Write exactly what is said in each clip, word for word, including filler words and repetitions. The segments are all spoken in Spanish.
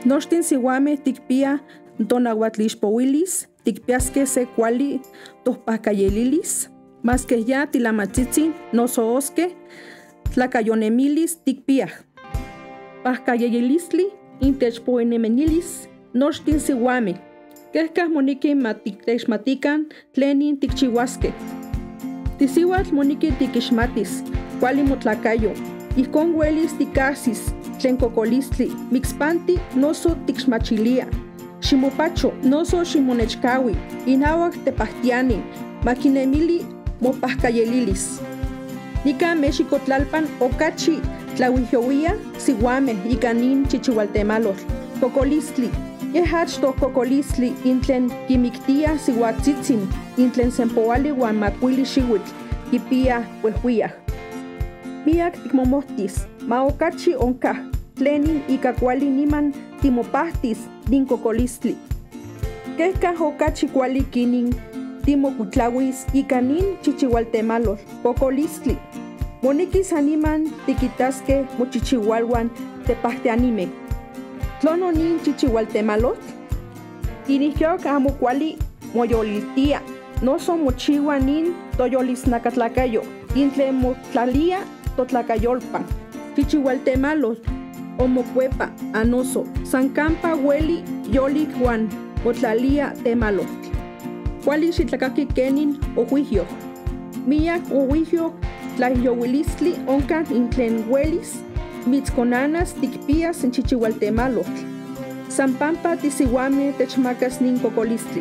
Nochtin siuameh tikpiah tonauatlixpouilis, tikpiaskeh se kuali tohpahkayelilis, maskeh ya tilamatzitzin noso oskeh, tlakayonemilis tikpiah. Pahkayeyilistli intech poenemenilis nochtin siuameh, kehkah moniki matitechmatikan tlenin tikchiuaskeh. Tisiuatl moniki tikixmatis, kuali motlakayo, ihkon uelis tikahsis tlen kokolistli, mixpanti noso tikxmachilia. Ximopacho noso ximonechkaui, inauak tepahtiani, makinemili mopahkayelilis. Nika mexikotlalpan okachi tlauihyowia siuameh ika nin chichiualtemalotl, kokolistli. Yeh achtoh kokolistli intlen kimiktia siuatzitzin, intlen sempoali uan makuili xiuitl kipiah uehuiah. Miak tikmomohtis, ma okachi onkah tlenin ika kuali niman timopahtis nin kokolistli. Kehkah okachi kuali kinin timokutlauis ika nin chichiualtemalotl, kokolistli. Monekis animan tikitaskeh mochichiualuan tepahtianimeh. Tlono nin chichiualtemalotl? Inihyok amo kuali moyoliltia, noso mochiua nin toyolisnakatlakayo, intlen motlalia totlakayolpan. Chichiualtemalotl omokuepa anoso, san kampa ueli yolik uan motlalia temalotl. Kuali xitlakaki kenin ohuihyok. Miak ohuihyok tlahyowilistli onkan intlen uelis mitzkonanas tikpias en chichiualtemalotl. San pampa tisiuameh techmakas nin kokolistli.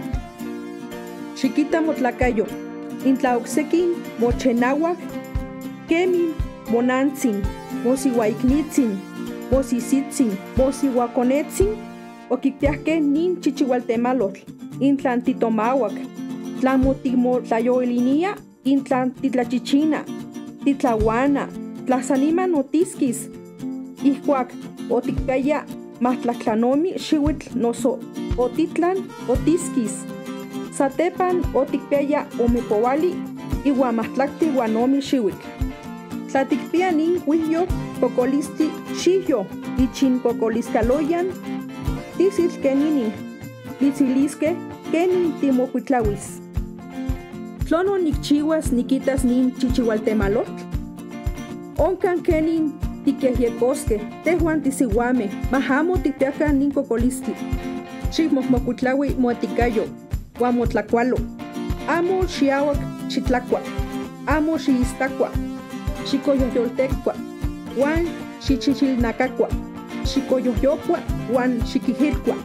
Xikita motlakayo, intla oksekin mochenauak, kemin monantzin, mosiuaiknitzin, mosisitzin, mosiuakonetzin, okikpiahkeh nin chichiualtemalotl, intlan titomauak, tla motimotlayoilinia, intlan titlachichina, titlauana, tla saniman otiskis, ihkuak otikpiaya mahtlaktlanomi xiuitl noso otitlan otiskis. Satepan otikpiaya omipouali iuan mahtlakti uan omi xiuitl. Tla tikpia nin uihyok kokolistli xihyo ichin kokoliscaloyan, tisitl keninin, litziliskeh kenin timokuitlauis. Tlono nikchiuas nikitas nin chichiualtemalotl? Onkan kenin tikehyekoskeh, tehuan tisiuameh, mahamo tikpiakah nin kokolistli. Xikmohmokuitlaui moetikayo, uan motlakualo. Amo xiauak xitlakua, amo xiistakua, xikoyohyoltekua, uan xichichilnakakua, xikoyohyokua uan xikihilkua.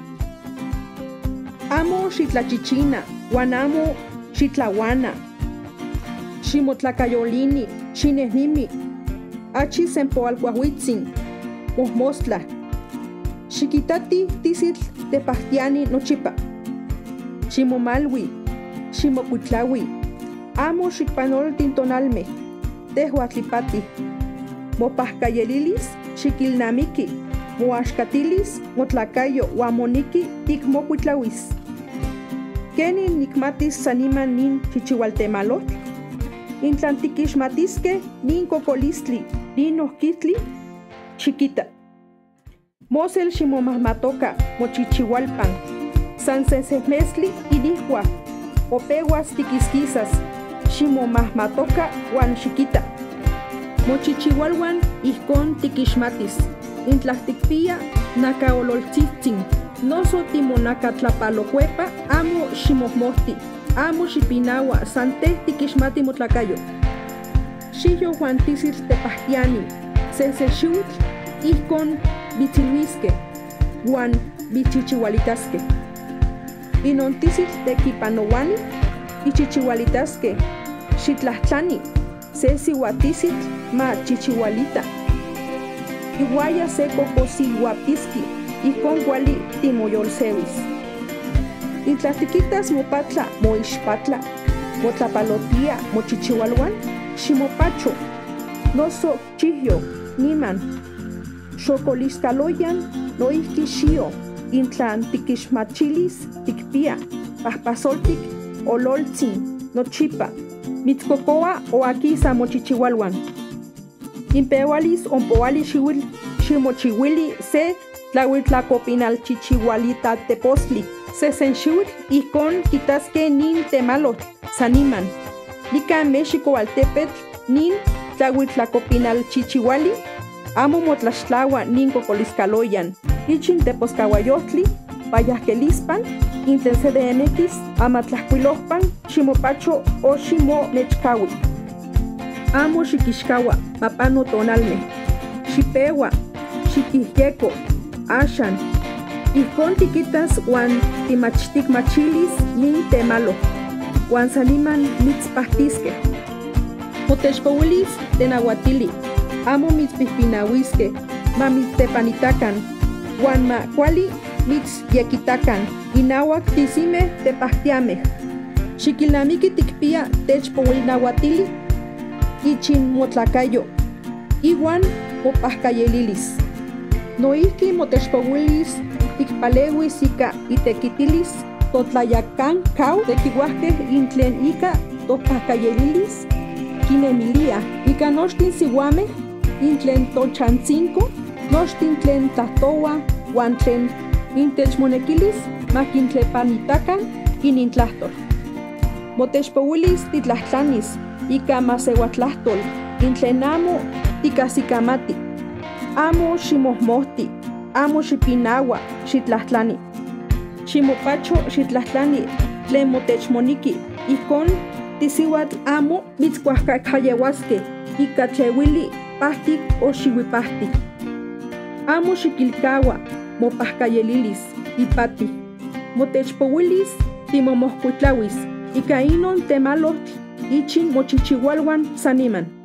Amo xitlachichina, uan amo xitlauana. Ximotlakayolini, xinehnimi, achi sempoalkuahuitzin, mohmostla. Xikitati tisitl tepahtiani nochipa. Ximomalui, ximokuitlaui, amo xikpanoltin tonalmeh, tehuatlipati. Mopahkayelilis xikilnamiki, moaxkatilis motlakayo uan moniki tikmokuitlauis. Kenin nikmatis saniman nin chichiualtemalotl? Intlan tikixmatiskeh nin kokolistli, nin ohkitli, xikita. Mosel ximomahmatoka mochichiualpan, san sesehmestli inihua, opeuas tikiskisas, ximomahmatoka uan xikita. Mochichiualuan ihkon tikixmatis, intlah tikpia nakaololtzitzin, noso timonakatlapalokuepa amo ximohmohti, amo xipinaua, san teh tikixmati motlakayo. Xihyo uan tisitl tepahtiani, sesexuitl ihkon bitziluiskeh, uan bichichiualitaskeh. Inon tisitl tekipanouani, ichichiualitaskeh, xitlahtlani, se siuatisitl ma chichiualita. Iuaya se kokosiuapiski, ihkon kuali timoyolseuis. Intla tikitas mopatla moixpatla, motlapalotia mochichiualuan, ximopacho, noso chihyo, niman. Xokoliscaloyan noihki xio, intlan tikixmachilis tikpia, pahpasoltik ololtzin, nochipa. Mitzkokoa o akisa mochichiualuan. Impeualis onpoali xiuil ximochiuili se tlahuitlacopinal chichihualita tepostli, sesenxiuitl ijkon kitaske nin temalotl, saniman. Nika México altepetl nin tlahuitlacopinal chichihuali, amo motlaxtlaua nin cocoliscaloyan, ichin teposcahuayotli, payahkelispan, intlen C D M X, amatlahcuilohpan, ximopacho o ximonechcaui. Amo xiquixcaua, mapano tonalme, xipeua, xiquihyeco, axan, ijkon tiquitas uan timachtikmachilis nin temalo, uan saniman mitzpahtisque. Motechpouilis tenahuatili, amo mitzpihpinahuisque, ma mitztepanitacan, uan ma kuali mitzyekitacan, inauac tisime tepahtiameh. Xiquilnamiki tikpia techpouilnahuatili, ichin motlacayo, iwan mopahcayelilis. Noihki motechpouilis tikpaleuis ika itekitilis totlayacan cau tequihuahque intlen ika topahcayelilis kinemilia ika nochtin siuameh intlen tochantzinco, nochtin tlen tlahtoua uan tlen intechmonequilis makintlepanitacan inintlahtol. Motechpouilis titlahtlanis ika maseuatlahtol intlen amo tikasikamati, amo ximohmohti, amo xipinaua xitlahtlani. Ximopacho xitlahtlani tlen motechmoniki, ijkon tisiuatl amo mitzkuahkakayeuaske ika tleuili pahtik o xiuipahtik. Amo xikilkaua mopahcayelilis ipati. Motechpouilis timomohkuitlauis ika inon temalotl ichin mochichiualuan saniman.